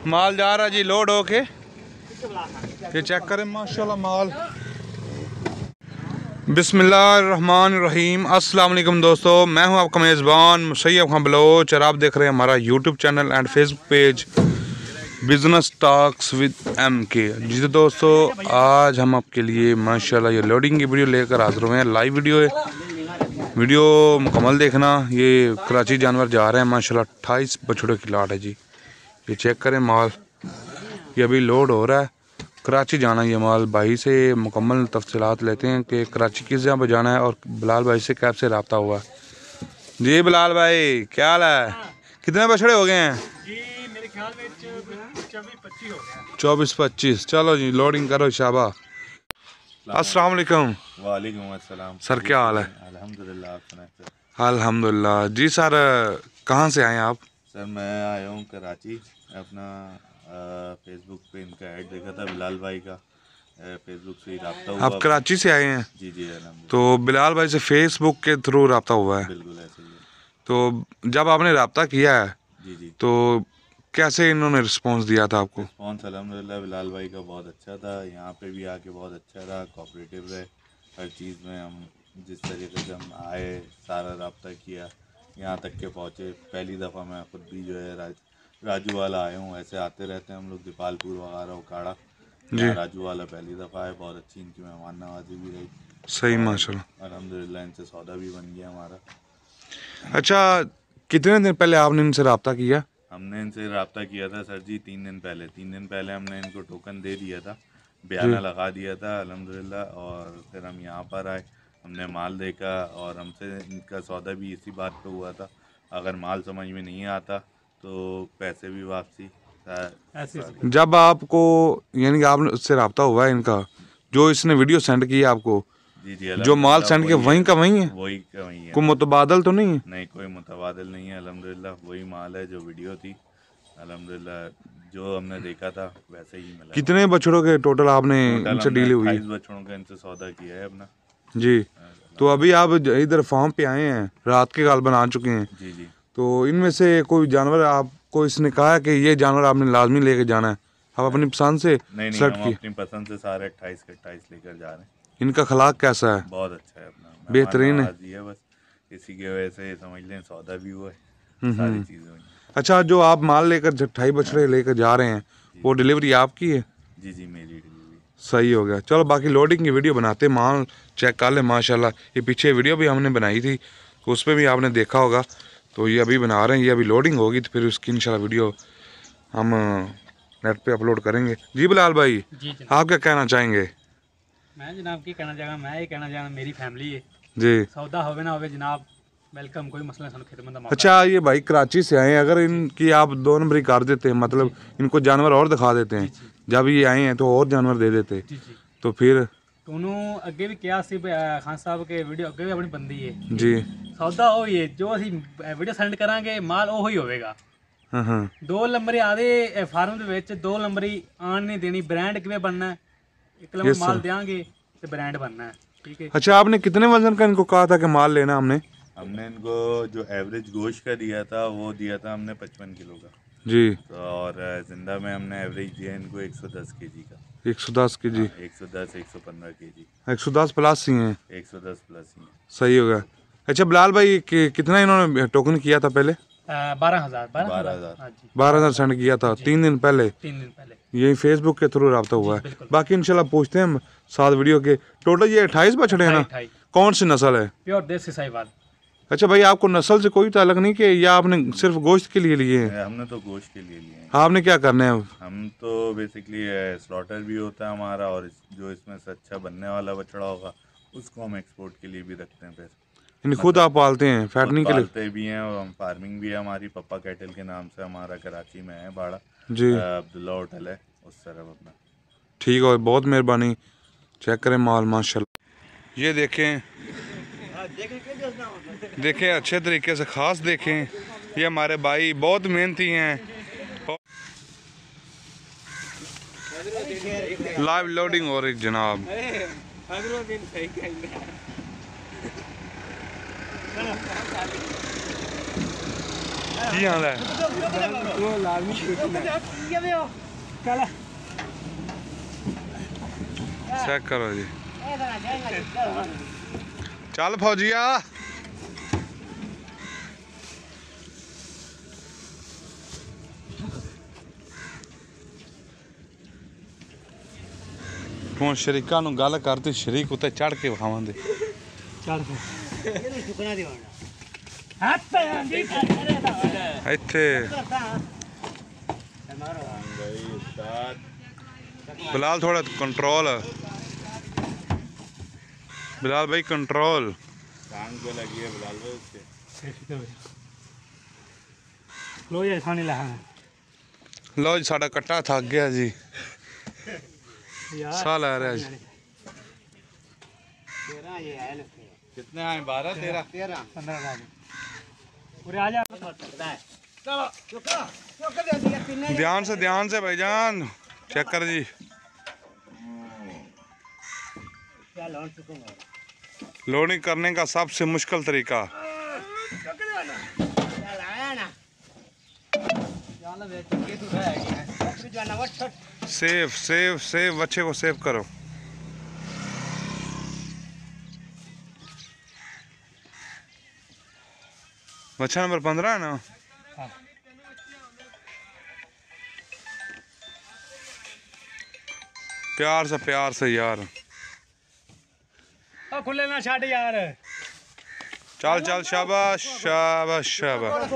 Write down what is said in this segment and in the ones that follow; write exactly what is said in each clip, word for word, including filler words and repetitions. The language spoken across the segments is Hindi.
माल जा रहा जी लोड होके। ये चेक करें माशाल्लाह माल। बिस्मिल्लाहिर्रहमानिर्रहीम। अस्सलाम वालेकुम दोस्तों, मैं हूं आपका मेज़बान मुसैयब खान बलोच और आप देख रहे हैं हमारा YouTube channel and Facebook page business talks with M K. जी दोस्तों, आज हम आपके लिए माशाल्लाह ये लोडिंग की वीडियो लेकर हाजिर हुए हैं। लाइव वीडियो है, वीडियो मुकम्मल देखना। ये कराची जानवर जा रहे हैं माशाल्लाह। अट्ठाईस बछड़ों की लाट है जी। ये चेक करें माल, ये अभी लोड हो रहा है। कराची जाना ये माल। भाई से मुकम्मल तफसीलात लेते हैं कि कराची किस जगह पर जाना है और बिलाल भाई से कैब से रब्ता हुआ है। जी बिलाल भाई क्या हाल है? कितने बछड़े हो गए हैं? जी मेरे ख्याल में चौबीस पच्चीस हो गया। चौबीस पच्चीस। चलो जी लोडिंग करो शाबा। अस्सलाम वालेकुम। वालेकुम अस्सलाम। सर क्या हाल है? अल्हम्दुलिल्लाह। आप सुनाए सर? अल्हम्दुलिल्लाह। जी सर, कहाँ से आए हैं आप? सर मैं आया हूँ कराची। अपना फेसबुक पे इनका ऐड देखा था बिलाल भाई का, फेसबुक से ही रब्ता हुआ। आप कराची से आए हैं? जी जी अल्हम्दुलिल्लाह। तो बिलाल भाई से फेसबुक के थ्रू रब्ता हुआ है? बिल्कुल ऐसे ही है। तो जब आपने रब्ता किया है जी जी तो कैसे इन्होंने रिस्पांस दिया था आपको? रिस्पॉन्स अल्हम्दुलिल्लाह बिलाल भाई का बहुत अच्छा था। यहाँ पे भी आके बहुत अच्छा रहा, कोऑपरेटिव रहे हर चीज़ में। हम जिस तरीके से हम आए, सारा रब्ता किया, यहाँ तक के पहुँचे। पहली दफ़ा मैं खुद भी जो है राज राजू वाला आया हूँ। ऐसे आते रहते हैं हम लोग दीपालपुर वगैरह उकाड़ा। यहाँ राजू वाला पहली दफ़ा है। बहुत अच्छी इनकी मेहमान नवाजी भी रही। सही माशाल्लाह। अल्हम्दुलिल्लाह इनसे सौदा भी बन गया हमारा। अच्छा, कितने दिन पहले आपने इनसे रब्ता किया? हमने इनसे रब्ता किया था सर जी तीन दिन पहले। तीन दिन पहले हमने इनको टोकन दे दिया था, बयाना लगा दिया था अल्हम्दुलिल्लाह। और फिर हम यहाँ पर आए, हमने माल देखा और हमसे इनका सौदा भी इसी बात पे हुआ था। अगर माल समझ में नहीं आता तो पैसे भी वापसी। ऐसे जब आपको यानी कि आपने उससे रब्ता हुआ है इनका, जो इसने वीडियो सेंड किया आपको, जी जी जो माल सेंड किया वहीं का वहीं है? वही का वही है। कोई मुतबादल तो नहीं है? नहीं कोई मुतबादल नहीं है अल्हम्दुलिल्लाह। वही माल है जो वीडियो थी अल्हम्दुलिल्लाह। जो हमने देखा था वैसे ही मिला। कितने बछड़ों के टोटल आपने इनसे डील हुई? अट्ठाईस बछड़ों का इनसे सौदा किया है अपना। जी। तो अभी आप इधर फार्म पे आए हैं, रात के गाल बना चुके हैं। जी जी तो इनमें से कोई जानवर आपको इसने कहा है कि ये जानवर आपने लाजमी लेके जाना है? आप अपनी पसंद से नहीं नहीं सेलेक्ट हम किए? अपनी पसंद से सारे अट्ठाईस के अट्ठाईस लेकर जा रहे हैं। इनका खलाक कैसा है? बहुत अच्छा है अपना, बेहतरीन है। है बस इसी की वजह से समझ लें सौदा भी हुआ है, सारी चीज़ें हुई। अच्छा, जो आप माल लेकर ढाई बछड़े लेकर जा रहे हैं वो डिलीवरी आपकी है? जी जी मेरी डिलीवरी। सही हो गया। चलो बाकी लोडिंग की वीडियो बनाते, माल चेक कर ले माशाल्लाह। ये पीछे वीडियो भी हमने बनाई थी, तो उस पर भी आपने देखा होगा। तो ये अभी बना रहे हैं, ये अभी लोडिंग होगी तो फिर उसकी इंशाल्लाह वीडियो हम नेट पे अपलोड करेंगे। जी बिलाल भाई, जी आप क्या कहना चाहेंगे? मैं जनाब की कहना चाहूँगा, मैं ये कहना चाहूँगा मेरी फैमिली है जी। सौदा होवे ना होवे जनाब, वेलकम, कोई मसला नहीं, खिदमत का मौका। अच्छा, ये भाई कराची से आए हैं, अगर इनकी आप दो नंबरी कर देते हैं, मतलब इनको जानवर और दिखा देते हैं, जब ये आए हैं तो और जानवर दे देते, जी जी तो फिर तो उन्होंने अगे भी किया सी खान साहब के वीडियो अगे भी अपनी बंदी है जी। सौदा हो ही है, जो असी वीडियो सेंड करांगे माल ਉਹ ਹੀ ਹੋਵੇਗਾ। हाँ हाँ दो नंबरी आदे फार्म ਦੇ ਵਿੱਚ दो नंबरी आन नहीं देनी। ब्रांड किਵੇਂ बनना है, एक नंबर माल देंगे तो ब्रांड बनना है, ठीक है। अच्छा, आपने कितने वजन का इनको कहा था कि माल लेना? हमने हमने इनको जो एवरेज गोश्त का दिया था वो दिया था हमने पचपन किलो का जी। तो, और जिंदा में हमने एवरेज दिया इनको एक सौ दस के जी का। एक सौ दस के जी। एक सौ दस एक सौ पंद्रह के जी। एक सौ दस प्लस ही हैं। एक सौ दस प्लस ही है। सही हो गया। अच्छा बिलाल भाई, कि, कितना इन्होंने टोकन किया था पहले? बारह हजार बारह बारह हजार हाँ जी, बारह हजार सेंड किया था तीन दिन पहले। तीन दिन पहले यही फेसबुक के थ्रू रब्ता हुआ है। बिल्कुल। बाकी इंशाल्लाह पूछते हैं हम साथ वीडियो के। टोटल ये अट्ठाईस बछड़े हैं ना? अट्ठाईस। कौन सी नस्ल है? प्योर देसी साहिवाल। अच्छा भाई, आपको नस्ल से कोई ताल्लुक नहीं कि या आपने सिर्फ गोश्त के लिए लिए हैं? हमने तो गोश्त के लिए लिए हैं। आपने क्या करना है? हम तो बेसिकली स्लॉटर भी होता है हमारा, और इस- जो इसमें से अच्छा बनने वाला बछड़ा होगा उसको हम एक्सपोर्ट के लिए भी रखते हैं। फिर इन खुद आप पालते हैं फैटनिंग के लिए? पालते भी हैं और हम फार्मिंग भी है हमारी। पप्पा कैटल के नाम से हमारा कराची में है बाड़ा, जी। अब्दुल्ला होटल है उस तरफ अपना। ठीक है, बहुत मेहरबानी। चेक करें माल माशाल्लाह। ये देखें देखें अच्छे तरीके से खास देखें। ये हमारे भाई बहुत मेहनती हैं। लाइव लोडिंग हो रही जनाब। की हाल है चेक करो जी चल फौजिया हूँ शरीका नूं गल कर तू शरीक उत्ते चढ़ के विखावांदे इत्थे बिलाल थोड़ा कंट्रोल बिलाल भाई कंट्रोल टांग पे लगी है बिलाल भाई उसके लो ये खाने लगा लो जी साडा कट्टा थक गया जी साह लै रहा जी कितने आए बारह तेरह तेरह पंद्रह आ जा ध्यान से ध्यान से भाईजान चेक कर जी लोडिंग करने का सबसे मुश्किल तरीका सेव सेव सेव बच्चे को सेव करो बच्चा नंबर पंद्रह है ना प्यार से प्यार से यार खुले ना छाट यार चल चल शाबाश शाबाश शाबाश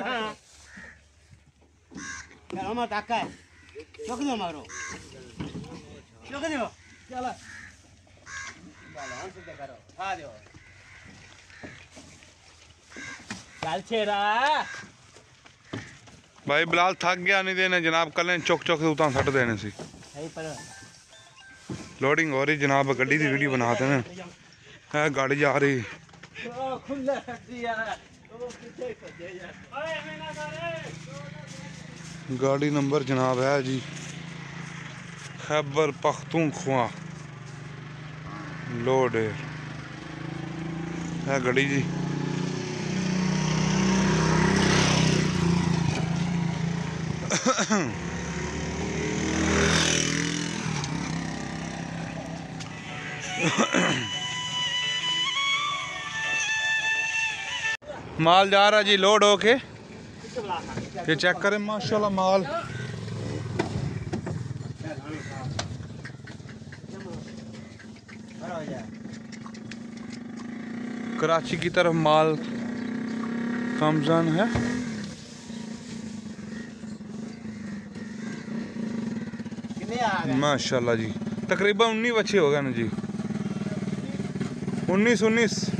भाई बिलाल थक गया नहीं देने जनाब कल चुक चुक से उतां सट देने सी लोडिंग हो रही जनाब गड्डी की वीडियो बनाते हैं है गाड़ी जा रही गाड़ी नंबर जनाब है जी खैबर पख्तूनख्वा लोड है गाड़ी जी माल जा रहा जी लोड होके ये चेक करें माशाल्लाह माल कराची की तरफ माल कमजान है माशाल्लाह जी तकरीबन उन्नीस बच्चे हो गए ना जी उन्नीस उन्नीस